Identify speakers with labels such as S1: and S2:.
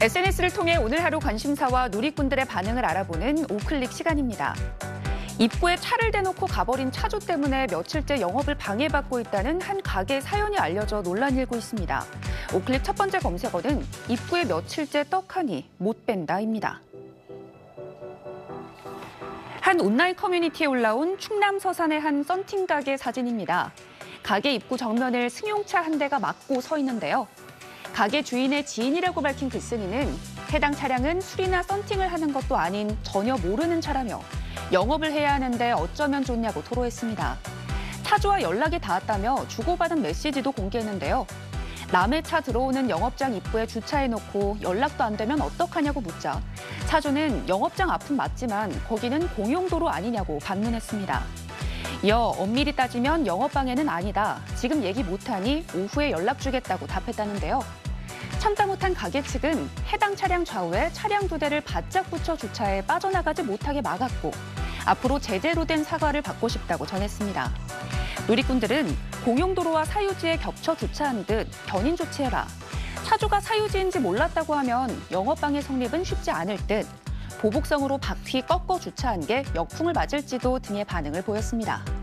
S1: SNS를 통해 오늘 하루 관심사와 누리꾼들의 반응을 알아보는 우클릭 시간입니다. 입구에 차를 대놓고 가버린 차주 때문에 며칠째 영업을 방해받고 있다는 한 가게 사연이 알려져 논란이 일고 있습니다. 우클릭 첫 번째 검색어는 입구에 며칠째 떡하니 못 뺀다입니다. 한 온라인 커뮤니티에 올라온 충남 서산의 한 썬팅 가게 사진입니다. 가게 입구 정면을 승용차 한 대가 막고 서 있는데요. 가게 주인의 지인이라고 밝힌 글쓴이는 해당 차량은 술이나 썬팅을 하는 것도 아닌 전혀 모르는 차라며 영업을 해야 하는데 어쩌면 좋냐고 토로했습니다. 차주와 연락이 닿았다며 주고받은 메시지도 공개했는데요. 남의 차 들어오는 영업장 입구에 주차해놓고 연락도 안 되면 어떡하냐고 묻자 차주는 영업장 앞은 맞지만 거기는 공용도로 아니냐고 반문했습니다. 이어 엄밀히 따지면 영업방해는 아니다. 지금 얘기 못하니 오후에 연락 주겠다고 답했다는데요. 참다 못한 가게 측은 해당 차량 좌우에 차량 2대를 바짝 붙여 주차해 빠져나가지 못하게 막았고 앞으로 제대로 된 사과를 받고 싶다고 전했습니다. 누리꾼들은 공용도로와 사유지에 겹쳐 주차한 듯 견인 조치해라. 차주가 사유지인지 몰랐다고 하면 영업방해 성립은 쉽지 않을 듯 보복성으로 바퀴 꺾어 주차한 게 역풍을 맞을지도 등의 반응을 보였습니다.